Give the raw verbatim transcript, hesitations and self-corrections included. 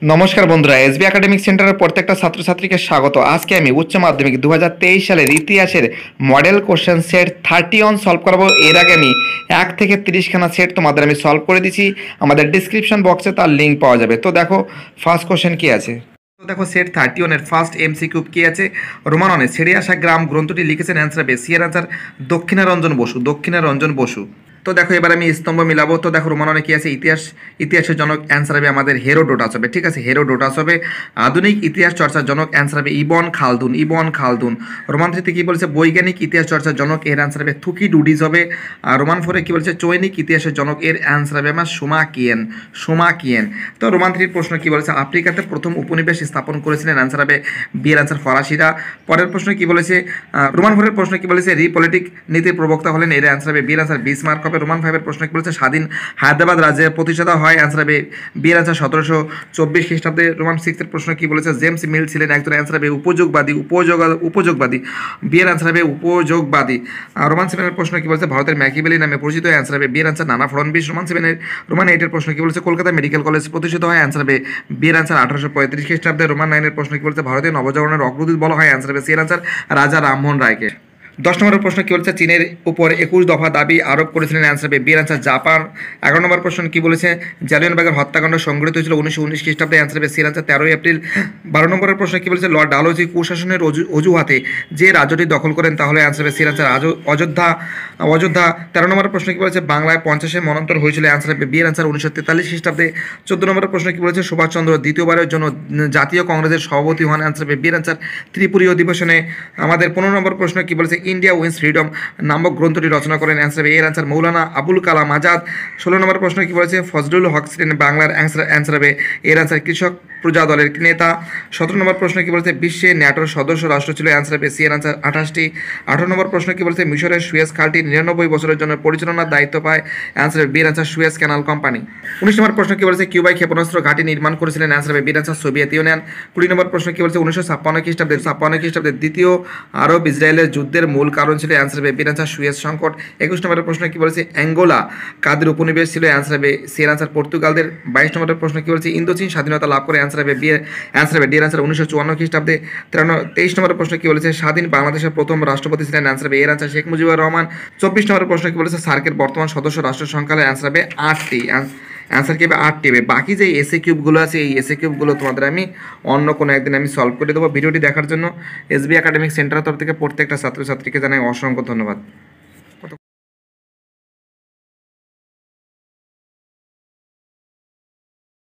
নমস্কার বন্ধুরা, SB academic সেন্টারের প্রত্যেকটা ছাত্রছাত্রীকে স্বাগত। আজকে আমি উচ্চ মাধ্যমিক দু হাজার তেইশ সালের ইতিহাসের model question set thirty one solve করাবো। এর আগে আমি এক থেকে তিরিশখানা সেট তোমাদের আমি সলভ করে দিচ্ছি। আমাদের ডিসক্রিপশন বক্সে তার লিঙ্ক পাওয়া যাবে। তো দেখো ফার্স্ট কোশ্চেন কি আছে। তো দেখো সেট থার্টি ওয়ানের ফার্স্ট এমসিকিউ কি আছে। রোমাননে ছেড়ে আসা গ্রাম গ্রন্থটি লিখেছেন অ্যান্সার বেশি এর অ্যান্সার দক্ষিণারঞ্জন বসু দক্ষিণারঞ্জন বসু তো দেখো এবার আমি স্তম্ভ মিলাবো। তো দেখো রোমাননে কি আছে, ইতিহাস ইতিহাসের জনক অ্যান্সার হবে আমাদের হেরোডোটাস হবে। ঠিক আছে, হেরোডোটাস হবে। আধুনিক ইতিহাস চর্চার জনক অ্যান্সার হবে Ibn Khaldun Ibn Khaldun Roman থ্রিতে কি বলছে, বৈজ্ঞানিক ইতিহাস চর্চার জনক এর অ্যান্সার হবে থুকিডিডিস হবে। আর রোমান ফোরে কি বলছে, চৈনিক ইতিহাসের জনক এর অ্যান্সার হবে আমার সোমাকিয়েন সোমাকিয়েন তো রোমান থ্রির প্রশ্ন কি বলেছে, আফ্রিকাতে প্রথম উপনিবেশ স্থাপন করেছিলেন অ্যান্সার হবে বি এর অ্যান্সার ফরাসিরা। পরের প্রশ্ন কি বলেছে, রোমান ফোরের প্রশ্ন কি বলেছে, রিপলিটিক নীতির প্রবক্তা হলেন এর অ্যান্সার হবে বি এর অ্যান্সার বিসমার্ক হবে। রোমান ফাইভের প্রশ্ন কি বলেছে, স্বাধীন হায়দ্রাবাদ রাজ্যের প্রতিষ্ঠাতা হয় অ্যান্সার হবে বি এর অ্যান্সার সতেরোশো চব্বিশ খ্রিস্টাব্দে। রোমান সিক্সের প্রশ্ন কি বলেছে, জেমস মিল ছিলেন একজন অ্যান্সার হবে উপযোগবাদী উপযোগ উপযোগবাদী বি এর অ্যান্সার হবে উপযোগবাদী। রোমান সেভেনের প্রশ্ন কি বলেছে, ভারতের ম্যাকিবেলি নামে পরিচিত অ্যান্সার হবে বি এর অ্যান্সার নানা ফড়নবিশ। রোমান সেভেনের রোমান এইটের প্রশ্ন কি বলেছে, কলকাতা মেডিকেল কলেজ প্রতিষ্ঠিত হয় অ্যান্সার হবে বি এর অ্যান্সার আঠারোশো পঁয়ত্রিশ খ্রিস্টাব্দে। রোমান নাইনের প্রশ্ন কি বলেছে, ভারতীয় নবজাগরণের অগ্রদূত বলা হয় অ্যান্সার হবে সি এর অ্যান্সার রাজা রামমোহন রায়কে। দশ নম্বরের প্রশ্ন কি বলেছে, চীনের উপর একুশ দফা দাবি আরোপ করেছিলেন অ্যান্সার হবে বি এর অ্যান্সার জাপান। এগারো নম্বর প্রশ্ন কি বলেছে, জালিয়ানবাগের হত্যাকাণ্ড সংঘটিত হয়েছিল উনিশশো উনিশ খ্রিস্টাব্দে অ্যান্সার হবে সি এর অ্যান্সার তেরোই এপ্রিল। বারো নম্বরের প্রশ্ন কি বলেছে, লর্ড ডালহৌসি কুশাসনের অজুহাতে যে রাজ্যটি দখল করেন তাহলে অ্যান্সার হবে সি এর অ্যান্সার অযোধ্যা অযোধ্যা তেরো নম্বরের প্রশ্ন কি বলেছে, বাংলায় পঞ্চাশে মনন্তর হয়েছিল অ্যান্সার হবে বি এর অ্যান্সার উনিশশো তেতাল্লিশ খ্রিস্টাব্দে। চোদ্দ নম্বরের প্রশ্ন কি বলেছে, সুভাষচন্দ্র দ্বিতীয়বারের জন্য জাতীয় কংগ্রেসের সভাপতি হন অ্যান্সার হবে বি এর অ্যান্সার ত্রিপুরী অধিবেশনে। আমাদের পনেরো নম্বর প্রশ্ন কি বলেছে, ইন্ডিয়া উইন্স ফ্রিডম নামক গ্রন্থটি রচনা করেন অ্যান্সার এর অ্যান্সার মৌলানা আবুল কালাম আজাদ। ষোলো নম্বর প্রশ্ন কি বলেছে, ফজলুল হক ছিলেন বাংলার অ্যান্সার অ্যান্সার হবে এর অ্যান্সার কৃষক প্রজা দলের নেতা। সতেরো নম্বর প্রশ্ন কি বলেছে, বিশ্বে ন্যাটোর সদস্য রাষ্ট্র ছিল অ্যান্সার হবে সি এর অ্যান্সার আঠাশটি। আঠারো নম্বর প্রশ্ন কি বলেছে, মিশরের সুয়েজ খালটি নিরানব্বই বছরের জন্য পরিচালনার দায়িত্ব পায় অ্যান্সার হবে বি এর অ্যান্সার সুয়েজ ক্যানাল কোম্পানি। উনিশ নম্বর প্রশ্ন কি বলেছে, কিউবায় ক্ষেপণাস্ত্র ঘাঁটি নির্মাণ করেছিলেন অ্যান্সার হবে বি এর অ্যান্সার সোভিয়েত ইউনিয়ন। কুড়ি নম্বর প্রশ্ন কি বলেছে, উনিশশো ছাপ্পান্ন খ্রিস্টাব্দে ছাপ্পান্ন খ্রিস্টাব্দে দ্বিতীয় আরব ইসরায়েলের যুদ্ধের মূল কারণ ছিল অ্যান্সার হবে বি এর অ্যান্সার সুয়েজ সংকট। একুশ নম্বরের প্রশ্ন কি বলেছে, অ্যাঙ্গোলা কাদের উপনিবেশ ছিল অ্যান্সার হবে সি এর অ্যান্সার পর্তুগালদের। বাইশ নম্বরের প্রশ্ন কি বলেছে, ইন্দোচীন স্বাধীনতা লাভ করে অ্যান্সার হবে বি এর অ্যান্সার হবে ডি এর অ্যান্সার উনিশশো চুয়ান্ন খ্রিস্টাব্দে। তেইশ নম্বরের প্রশ্ন কি বলেছে, স্বাধীন বাংলাদেশের প্রথম রাষ্ট্রপতি ছিলেন অ্যান্সার হবে এর অ্যান্সার শেখ মুজিবুর রহমান। চব্বিশ নম্বরের প্রশ্ন কি বলেছে, সার্কের বর্তমান সদস্য রাষ্ট্র সংখ্যা অ্যান্সার হবে আটটি অ্যান্সার কি হবে আটটি হবে। বাকি যে এসএ কিউবগুলো আছে এই এসএ কিউবগুলো তোমাদের আমি অন্য কোনো একদিন আমি সলভ করে দেবো। ভিডিওটি দেখার জন্য এসবি একাডেমিক সেন্টারের তরফ থেকে প্রত্যেকটা ছাত্রছাত্রীকে জানাই অসংখ্য ধন্যবাদ।